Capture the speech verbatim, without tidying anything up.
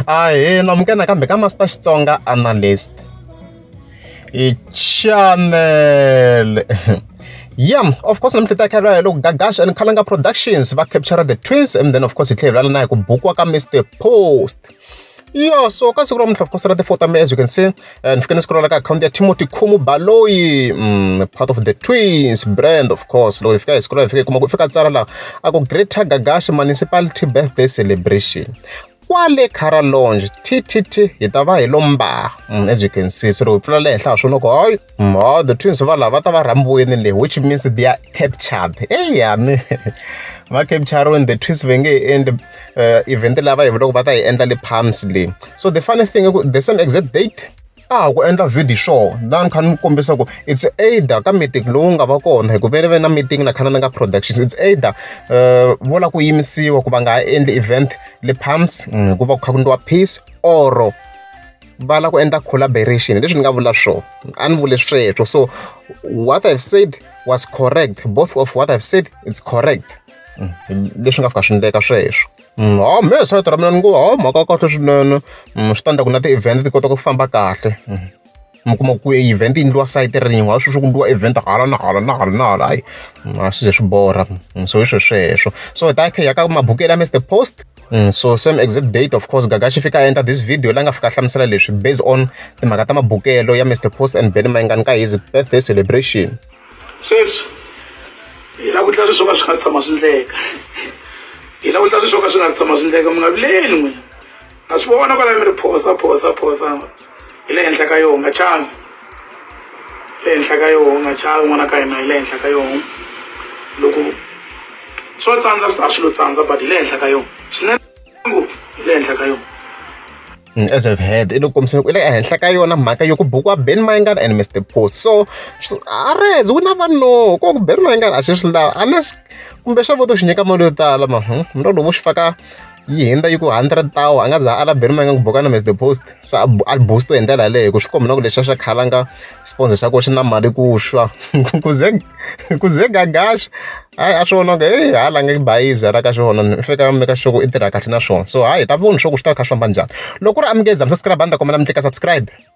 Ahee, namukela kambe ka Master Xitsonga Analyst i channel. Yeah, of course, I'm Tita Kara, look, Gagash and Kalanga Productions, va capture the twins, and then of course, it clear na ku book ka Mister Post. Yeah, so kasi kung of course, the photo as you can see, and if you can scroll like account Timothy Kumu Baloi, mm, part of the twins brand, of course. Lo if you guys scroll, if you come fika tsara la, ako Greater Gagash Municipality Birthday Celebration. Kwale Kara Lounge T T T yitava hi lomba, as you can see. So pfula le henhla swo loko hoy oh the twins va lava ta va rambuweni le, which means they are captured. Hey yani va capture when the twins venge end uh, event lava hi loko va ta hi endla le Palms le. So the funny thing, the same exact date ah ku endla video show dan khan kombisa ku it's either ka meeting lowu nga va kona hi ku vele na meeting na khana na nga productions. It's either uh vola ku yimisiwa ku va nga endli event le Palms ku va ku kha ku ndwa peace or vala ku endla collaboration. Leswi ni nga vula swo a ni vule sweswo. So what I've said was correct. Both of what I've said, it's correct. Leswi nga fika swi ndleka sweswo. Oh me sa tra mina ni ngo oh maka kahle swinene switanda ku na ti event ti kota ku famba kahle. Mi kuma ku event yi ndliwa site rin'we a swi swi ku ndliwa event hala na hala na hala na hala hayi a swi ze swi borha. So hi sweswo. So ta ya ka mabukelo ya Mister Post. So same exact date, of course, Gagashi fika enter this video la nga fika hlamusela leswi based on timhaka ta mabukelo ya Mister Post and Benny Mayengani ka his birthday celebration. Sis ila ku tlasa swo ka swi nga tshama swi ndleka. Ila ku tlasa swo ka swi nga tshama swi ndleka, mi nga vileli n'wina. A swi vona kwala mi ri posa posa posa hi le henhla ka yona nga chavi, le henhla ka yona nga chavi n'wana ka hina hi le henhla ka yona. Loko swo tsandza swi ta swi lo tsandza but hi le henhla ka yona swinene ngopfu hi le henhla ka yona. As I've heard, ilo komisa ku ile henhla ka yona mhaka yo ku bukiwa Benny Mayengani and Mister Post. So arez we never know ko ku Benny Mayengani a xi swi lava unless kumbe xa voto xi nyika mali yo tala ma mro lovo xi faka yi hundza yi ku hundred thousand a nga za ala Benny Mayengani ku buka na Mister Post. Sa al boost to endlela leyo ku swi komba na ku leswi xa khalanga sponsor xa ko xi na mali ku xwa ku ze ku ze Gagash hayi a swona ku hey hala nge bayiza ra ka swona fika meka sure ku i tirha kahle na swona. So hayi ta vona sure ku swi ta kha swi famba njhani. Loko ku ri amukeza subscribe banda kombela mi tleka subscribe.